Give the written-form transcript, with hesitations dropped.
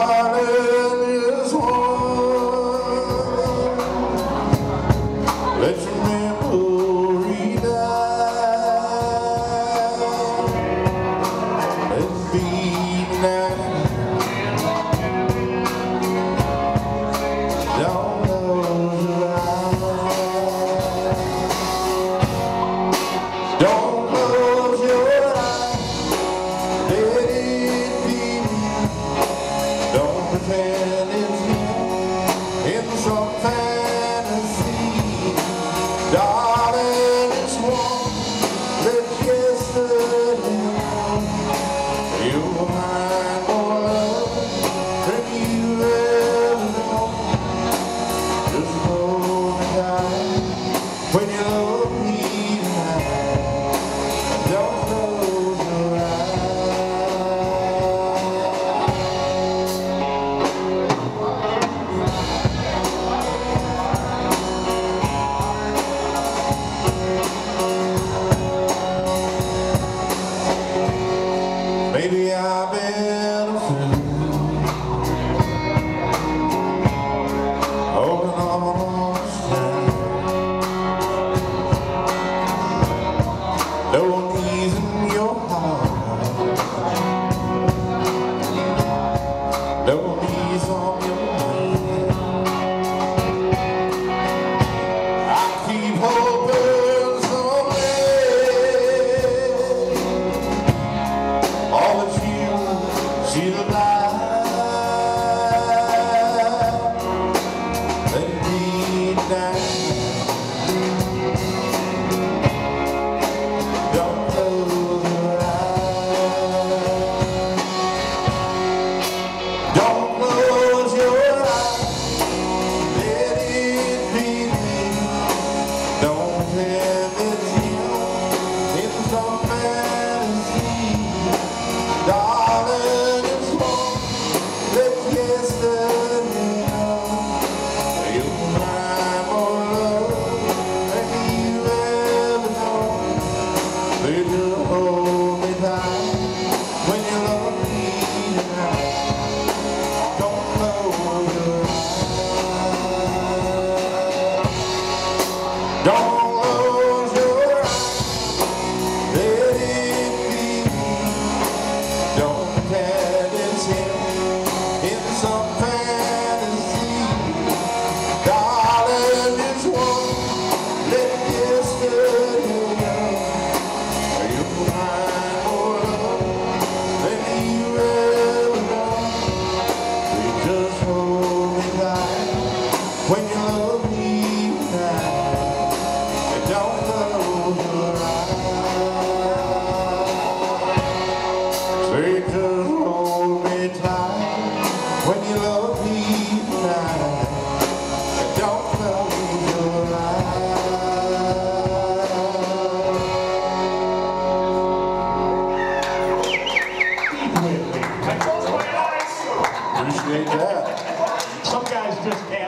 darling, is one. Let your memory die. Let it be now. Don't close your eyes. Don't close your eyes. Let it be. Don't pretend it's you in some fantasy. Darling, it's one that yesterday you were mine more love than you ever know. Just hold me tight when you love me tonight. Don't close your eyes. Maybe I've been a fool, holding on tight. No ease in your heart, no ease on your mind. I keep hoping someday all that you see the light. Let it be now. Don't close your eyes. Don't close your eyes. Let it be me. Don't pretend it's you in some fantasy. Darling, it's one that yesterday you were mine more love than you ever know. They just hold me tight when you love me tonight. Don't close your eyes. Don't close your eyes. Let it be me. Don't pretend it's him in some fantasy. Darling, it's one that yesterday you were mine more love than you ever know. You just hold me tight when you love me tonight. And don't close your eyes. Say just hold me tight when you love me tonight. And don't close your eyes. With me. I close my eyes. Appreciate that. Some guys just can't.